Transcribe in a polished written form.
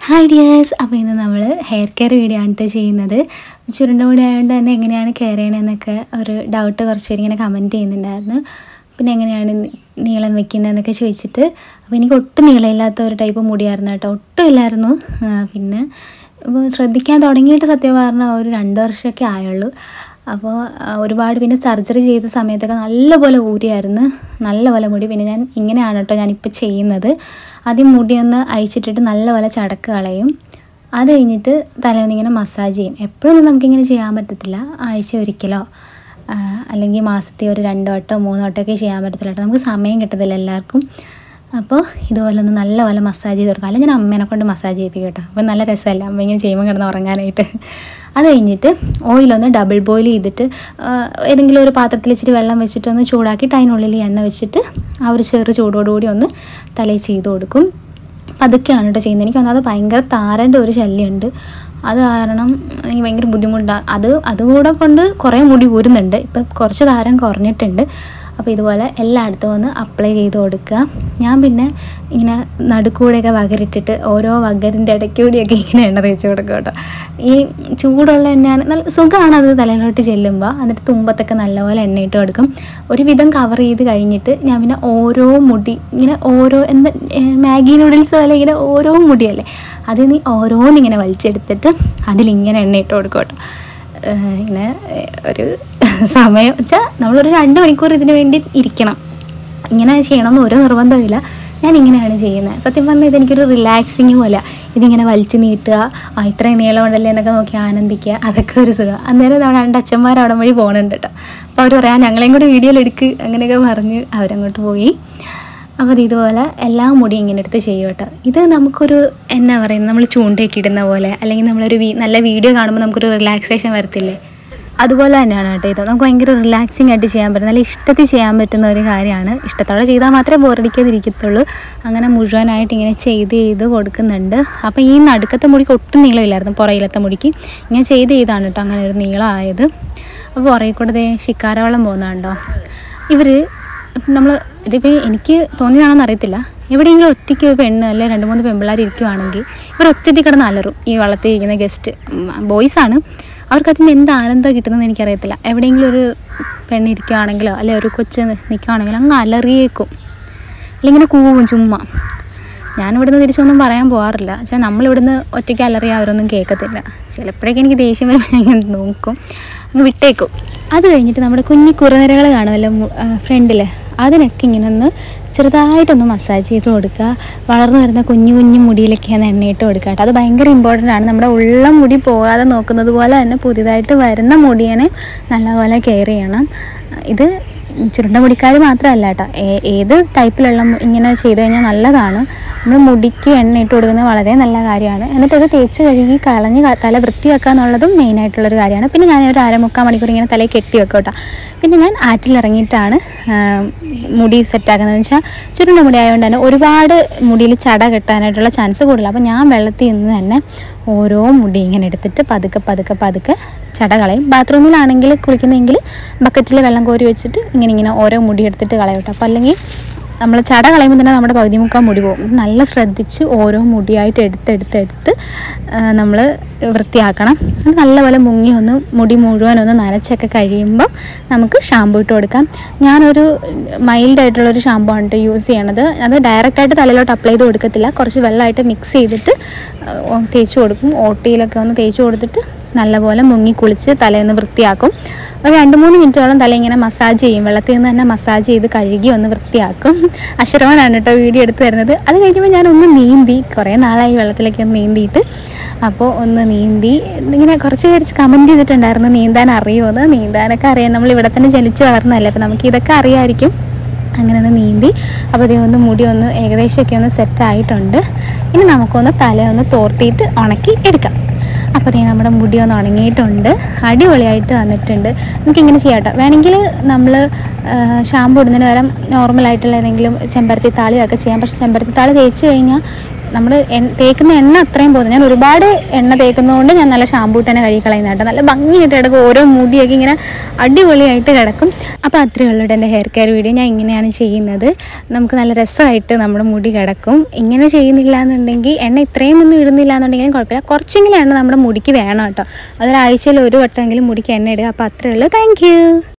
Hi dears, അപ്പോൾ ഇന്ന് നമ്മൾ ഹെയർ കെയർ വീഡിയോ ആണ് ചെയ്യുന്നത്. ചുരുണ്ട മുടി ആയതുകൊണ്ട് തന്നെ എങ്ങനെയാണ് കെയർ ചെയ്യണമെന്നൊക്കെ ഒരു ഡൗട്ട് കുറച്ച് പേര് ഇങ്ങനെ കമൻറ്റ് ചെയ്യുന്നുണ്ടായിരുന്നു. പിന്നെ എങ്ങനെയാണ് നീളം വെക്കുന്നതെന്നൊക്കെ ചോദിച്ചിട്ട്. അപ്പോൾ എനിക്ക് ഒട്ടും നീളമില്ലാത്ത ഒരു ടൈപ്പ് മുടിയായിരുന്നു കേട്ടോ, ഒട്ടും ഇല്ലായിരുന്നു. പിന്നെ ശ്രദ്ധിക്കാൻ തുടങ്ങിയിട്ട് സത്യം പറഞ്ഞാൽ ഒരു 2 വർഷമൊക്കെ ആയുള്ളൂ. അപ്പോൾ ഒരുപാട് പിന്നെ സർജറി ചെയ്ത സമയത്തൊക്കെ നല്ലപോലെ ഊരിയായിരുന്നു, നല്ലപോലെ മുടി. പിന്നെ ഞാൻ ഇങ്ങനെയാണ് കേട്ടോ ഞാനിപ്പോൾ ചെയ്യുന്നത്. ആദ്യം മുടിയൊന്ന് അഴിച്ചിട്ടിട്ട് നല്ലപോലെ ചടക്ക് കളയും. അത് കഴിഞ്ഞിട്ട് തലേന്നിങ്ങനെ മസാജ് ചെയ്യും. എപ്പോഴൊന്നും നമുക്കിങ്ങനെ ചെയ്യാൻ പറ്റത്തില്ല, ആഴ്ച ഒരിക്കലോ അല്ലെങ്കിൽ മാസത്തിൽ ഒരു 2 വട്ടമോ 3 വട്ടമൊക്കെ ചെയ്യാൻ പറ്റത്തില്ല കേട്ടോ, നമുക്ക് സമയം കിട്ടത്തില്ല എല്ലാവർക്കും. അപ്പോൾ ഇതുപോലെ ഒന്ന് നല്ലപോലെ മസാജ് ചെയ്ത് കൊടുക്കാം. അല്ലെങ്കിൽ ഞാൻ അമ്മേനെ കൊണ്ട് മസാജ് ചെയ്യിപ്പിക്കും കേട്ടോ. അപ്പോൾ നല്ല രസമല്ല അമ്മ ഇങ്ങനെ ചെയ്യുമ്പോൾ കിടന്ന് ഉറങ്ങാനായിട്ട്. അത് കഴിഞ്ഞിട്ട് ഓയിലൊന്ന് ഡബിൾ ബോയിൽ ചെയ്തിട്ട് ഏതെങ്കിലും ഒരു പാത്രത്തിൽ ഇച്ചിരി വെള്ളം വെച്ചിട്ടൊന്ന് ചൂടാക്കിയിട്ട് അതിനുള്ളിൽ എണ്ണ വെച്ചിട്ട് ആ ഒരു ചെറു ചൂടോടുകൂടി ഒന്ന് തലയിൽ ചെയ്ത് കൊടുക്കും. അപ്പം അതൊക്കെയാണ് കേട്ടോ ചെയ്യുന്നത്. എനിക്ക് തോന്നുന്നത് ഭയങ്കര താരൻ്റെ ഒരു ശല്യമുണ്ട്, അത് കാരണം എനിക്ക് ഭയങ്കര ബുദ്ധിമുട്ടാണ്. അതുകൂടെ കൊണ്ട് കുറേ മുടി ഊരുന്നുണ്ട്. ഇപ്പം കുറച്ച് താരം കുറഞ്ഞിട്ടുണ്ട്. അപ്പോൾ ഇതുപോലെ എല്ലായിടത്തും ഒന്ന് അപ്ലൈ ചെയ്ത് കൊടുക്കുക. ഞാൻ പിന്നെ ഇങ്ങനെ നടുക്കൂടെയൊക്കെ വകരിട്ടിട്ട് ഓരോ വഗറിൻ്റെ ഇടയ്ക്കൂടിയൊക്കെ ഇങ്ങനെ എണ്ണ തേച്ച് കൊടുക്കും കേട്ടോ. ഈ ചൂടുള്ള എണ്ണയാണ്, നല്ല സുഖമാണ് അത് തലയിലോട്ട് ചെല്ലുമ്പോൾ. എന്നിട്ട് തുമ്പത്തൊക്കെ നല്ലപോലെ എണ്ണയിട്ട് കൊടുക്കും. ഒരുവിധം കവർ ചെയ്ത് കഴിഞ്ഞിട്ട് ഞാൻ പിന്നെ ഓരോ മുടി ഇങ്ങനെ എന്താ മാഗി നൂഡിൽസ് പോലെ ഇങ്ങനെ ഓരോ മുടിയല്ലേ, അതിൽ നിന്ന് ഓരോന്നിങ്ങനെ വലിച്ചെടുത്തിട്ട് അതിലിങ്ങനെ എണ്ണയിട്ട് കൊടുക്കും കേട്ടോ. ഇങ്ങനെ ഒരു സമയം വെച്ചാൽ നമ്മളൊരു 2 മണിക്കൂർ ഇതിന് വേണ്ടി ഇരിക്കണം. ഇങ്ങനെ ചെയ്യണമെന്ന് ഒരു നിർബന്ധമില്ല, ഞാൻ ഇങ്ങനെയാണ് ചെയ്യുന്നത്. സത്യം പറഞ്ഞാൽ ഇതെനിക്കൊരു റിലാക്സിങ് പോലെ, ഇതിങ്ങനെ വലിച്ചു നീട്ടുക, ഇത്രയും നീളമുണ്ടല്ലേ എന്നൊക്കെ നോക്കി ആനന്ദിക്കുക, അതൊക്കെ ഒരു സുഖം. അന്നേരം നമ്മുടെ 2 അച്ഛന്മാർ അവിടെ വഴി പോകുന്നുണ്ട് കേട്ടോ. അപ്പോൾ അവർ പറയാം ഞങ്ങളെയും കൂടി വീഡിയോയിലെടുക്ക്, അങ്ങനെയൊക്കെ പറഞ്ഞ് അവരങ്ങോട്ട് പോയി. അപ്പോൾ ഇതുപോലെ എല്ലാ മുടിയും ഇങ്ങനെ എടുത്ത് ചെയ്യും കേട്ടോ. ഇത് നമുക്കൊരു എന്നാ പറയുന്നത്, നമ്മൾ ചൂണ്ടയൊക്കെ ഇടുന്ന പോലെ, അല്ലെങ്കിൽ നമ്മളൊരു നല്ല വീഡിയോ കാണുമ്പോൾ നമുക്കൊരു റിലാക്സേഷൻ വരത്തില്ലേ, അതുപോലെ തന്നെയാണ് കേട്ടോ ഇത്. നമുക്ക് ഭയങ്കര റിലാക്സിങ് ആയിട്ട് ചെയ്യാൻ പറ്റും, നല്ല ഇഷ്ടത്തിൽ ചെയ്യാൻ പറ്റുന്ന ഒരു കാര്യമാണ്. ഇഷ്ടത്തോടെ ചെയ്താൽ മാത്രമേ ബോറടിക്കാതിരിക്കത്തുള്ളൂ. അങ്ങനെ മുഴുവനായിട്ട് ഇങ്ങനെ ചെയ്ത് കൊടുക്കുന്നുണ്ട്. അപ്പോൾ ഈ നടുക്കത്തെ മുടിക്ക് ഒട്ടും നീളമില്ലായിരുന്നു, പുറയിലത്തെ മുടിക്ക് ഇങ്ങനെ ചെയ്താണ് കേട്ടോ അങ്ങനെ ഒരു നീളമായത്. അപ്പോൾ പുറകെ കൂടെ ശിക്കാരവെള്ളം പോകുന്നുണ്ടോ ഇതിപ്പോൾ എനിക്ക് തോന്നിയതാണെന്ന് അറിയത്തില്ല. എവിടെയെങ്കിലും ഒറ്റയ്ക്ക് പെണ്ണ് അല്ലെ 2-3 പെൺപിള്ളേർ ഇരിക്കുവാണെങ്കിൽ ഇവർ ഒറ്റയ്ക്ക് കിടന്ന് അലറും. ഈ വള്ളത്തിൽ ഇരിക്കുന്ന ഗസ്റ്റ് ബോയ്സാണ്, അവർക്ക് അതിന് എന്ത് ആനന്ദം കിട്ടുന്നതെന്ന് എനിക്കറിയത്തില്ല. എവിടെയെങ്കിലും ഒരു പെണ്ണ് ഇരിക്കുകയാണെങ്കിലോ അല്ലെ ഒരു കൊച്ച് നിൽക്കുകയാണെങ്കിലോ അങ്ങ് അലറിയേക്കും, അല്ലെങ്കിൽ കൂവും ചുമ്മാ. ഞാനിവിടുന്ന് തിരിച്ചൊന്നും പറയാൻ പോകാറില്ല. പക്ഷേ നമ്മളിവിടുന്ന് ഒറ്റയ്ക്ക് അലറിയാൽ അവരൊന്നും കേൾക്കത്തില്ല. ചിലപ്പോഴേക്കും എനിക്ക് ദേഷ്യം വരുമ്പോൾ ഞാൻ ഇങ്ങനെ നോക്കും, അങ്ങ് വിട്ടേക്കും. അത് കഴിഞ്ഞിട്ട് നമ്മുടെ കുഞ്ഞി കുറുനിരകൾ കാണുമല്ലോ ഫ്രണ്ടിൽ, അതിനൊക്കെ ഇങ്ങനെ ഒന്ന് ചെറുതായിട്ടൊന്ന് മസാജ് ചെയ്ത് കൊടുക്കുക. വളർന്നു വരുന്ന കുഞ്ഞു മുടിയിലൊക്കെയാണ് എണ്ണയിട്ട് കൊടുക്കുക കേട്ടോ. അത് ഭയങ്കര ഇമ്പോർട്ടൻ്റ് ആണ്. നമ്മുടെ ഉള്ള മുടി പോകാതെ നോക്കുന്നത് പോലെ തന്നെ പുതിയതായിട്ട് വരുന്ന മുടിയെ നല്ലപോലെ കെയർ ചെയ്യണം. ഇത് ചുരുണ്ട മുടിക്കാർ മാത്രമല്ല കേട്ടോ, ഏത് ടൈപ്പിലുള്ള ഇങ്ങനെ ചെയ്ത് കഴിഞ്ഞാൽ നല്ലതാണ്. നമ്മൾ മുടിക്ക് എണ്ണയിട്ട് കൊടുക്കുന്നത് വളരെ നല്ല കാര്യമാണ്. എന്നിട്ട് അത് തേച്ച് കഴുകി കളഞ്ഞ് തല വൃത്തിയാക്കുക എന്നുള്ളതും മെയിനായിട്ടുള്ളൊരു കാര്യമാണ്. പിന്നെ ഞാൻ ഒരു 3/4 മണിക്കൂർ ഇങ്ങനെ തലയിൽ കെട്ടി വെക്കും കേട്ടോ. പിന്നെ ഞാൻ ആറ്റിലിറങ്ങിയിട്ടാണ് മുടി സെറ്റാക്കുന്നതെന്ന് വെച്ചാൽ ചുരുണ്ട മുടി ആയതുകൊണ്ട് തന്നെ ഒരുപാട് മുടിയിൽ ചട കെട്ടാനായിട്ടുള്ള ചാൻസ് കൂടുതലാണ്. അപ്പോൾ ഞാൻ വെള്ളത്തിൽ നിന്ന് തന്നെ ഓരോ മുടി ഇങ്ങനെ എടുത്തിട്ട് പതുക്കെ ചട കളയും. ബാത്റൂമിലാണെങ്കിൽ കുളിക്കുന്നതെങ്കിൽ ബക്കറ്റിൽ വെള്ളം കോരി വെച്ചിട്ട് ഇങ്ങനെ ഓരോ മുടി എടുത്തിട്ട് കളയും കേട്ടോ. അപ്പോൾ അല്ലെങ്കിൽ നമ്മൾ ചട കളയുമ്പോൾ തന്നെ നമ്മുടെ പകുതി മുക്കാൽ മുടി പോകും. നല്ല ശ്രദ്ധിച്ച് ഓരോ മുടിയായിട്ട് എടുത്ത് നമ്മൾ വൃത്തിയാക്കണം. നല്ലപോലെ മുങ്ങി മുടി മുഴുവനൊന്ന് നനച്ചൊക്കെ കഴിയുമ്പോൾ നമുക്ക് ഷാമ്പു ഇട്ട് കൊടുക്കാം. ഞാനൊരു മൈൽഡായിട്ടുള്ളൊരു ഷാമ്പു ആണ് കേട്ടോ യൂസ് ചെയ്യണത്. അത് ഡയറക്റ്റായിട്ട് തലയിലോട്ട് അപ്ലൈ ചെയ്ത് കൊടുക്കത്തില്ല, കുറച്ച് വെള്ളമായിട്ട് മിക്സ് ചെയ്തിട്ട് തേച്ച് കൊടുക്കും. ഓട്ടിയിലൊക്കെ ഒന്ന് തേച്ച് കൊടുത്തിട്ട് നല്ലപോലെ മുങ്ങി കുളിച്ച് തലയൊന്ന് വൃത്തിയാക്കും. ഒരു 2-3 മിനിറ്റോളം തല ഇങ്ങനെ മസാജ് ചെയ്യും, വെള്ളത്തിൽ നിന്ന് തന്നെ മസാജ് ചെയ്ത് കഴുകി ഒന്ന് വൃത്തിയാക്കും. അശ്രവനാണ് കേട്ടോ വീഡിയോ എടുത്ത് തരുന്നത്. അത് കഴിയുമ്പോൾ ഞാനൊന്ന് നീന്തി, കുറേ നാളായി വെള്ളത്തിലേക്ക് ഒന്ന് നീന്തിയിട്ട്. അപ്പോൾ ഒന്ന് നീന്തി ഇങ്ങനെ കുറച്ച് പേര് കമൻറ്റ് ചെയ്തിട്ടുണ്ടായിരുന്നു നീന്താൻ അറിയുമോ. നീന്താനൊക്കെ അറിയാം, നമ്മൾ ഇവിടെ തന്നെ ജനിച്ച് വളർന്നതല്ലേ, അപ്പോൾ നമുക്ക് ഇതൊക്കെ അറിയാമായിരിക്കും. അങ്ങനെ ഒന്ന് നീന്തി. അപ്പോൾ മുടി ഏകദേശമൊക്കെ ഒന്ന് സെറ്റായിട്ടുണ്ട്. ഇനി നമുക്കൊന്ന് തലയൊന്ന് തോർത്തിയിട്ട് ഉണക്കി എടുക്കാം. അപ്പോൾ നമ്മുടെ മുടി ഉണങ്ങിയിട്ടുണ്ട്, അടിപൊളിയായിട്ട് വന്നിട്ടുണ്ട്. നമുക്കിങ്ങനെ ചെയ്യാം കേട്ടോ. വേണമെങ്കിൽ നമ്മൾ ഷാമ്പു ഇടുന്നതിന് പകരം നോർമലായിട്ടുള്ള ഏതെങ്കിലും ചെമ്പരത്തി താളിയൊക്കെ ചെയ്യാം. പക്ഷേ ചെമ്പരത്തി താളി തേച്ച് കഴിഞ്ഞാൽ നമ്മൾ തേക്കുന്ന എണ്ണ അത്രയും പോകുന്നത്. ഞാൻ ഒരുപാട് എണ്ണ തേക്കുന്നതുകൊണ്ട് ഞാൻ നല്ല ഷാമ്പൂ തന്നെ കഴുകി കളയുന്ന കേട്ടോ. നല്ല ഭംഗിയായിട്ട് കിടക്കും, ഓരോ മുടിയൊക്കെ ഇങ്ങനെ അടിപൊളിയായിട്ട് കിടക്കും. അപ്പോൾ അത്രയേ ഉള്ളൂ എൻ്റെ ഹെയർ കെയർ വീഡിയോ. ഞാൻ ഇങ്ങനെയാണ് ചെയ്യുന്നത്. നമുക്ക് നല്ല രസമായിട്ട് നമ്മുടെ മുടി കിടക്കും. ഇങ്ങനെ ചെയ്യുന്നില്ല എന്നുണ്ടെങ്കിൽ, എണ്ണ ഇത്രയും ഒന്നും ഇടുന്നില്ല എന്നുണ്ടെങ്കിലും കുഴപ്പമില്ല, കുറച്ചെങ്കിലും എണ്ണ നമ്മുടെ മുടിക്ക് വേണം കേട്ടോ. അതൊരാഴ്ചയിൽ ഒരു വട്ടമെങ്കിലും മുടിക്ക് എണ്ണ ഇടുക. അപ്പോൾ അത്രയേ ഉള്ളൂ. Thank U.